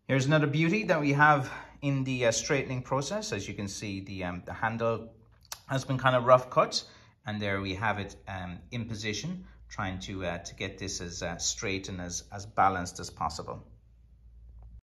Here's another beauty that we have in the straightening process. As you can see, the handle has been kind of rough cut, and there we have it in position, trying to get this as straight and as balanced as possible.